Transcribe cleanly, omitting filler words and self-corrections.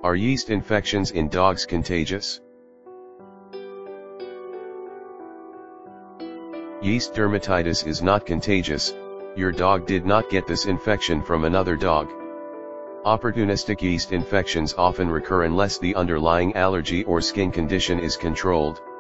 Are yeast infections in dogs contagious? Yeast dermatitis is not contagious. Your dog did not get this infection from another dog. Opportunistic yeast infections often recur unless the underlying allergy or skin condition is controlled.